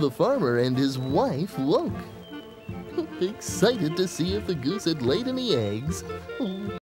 The farmer and his wife woke, excited to see if the goose had laid any eggs.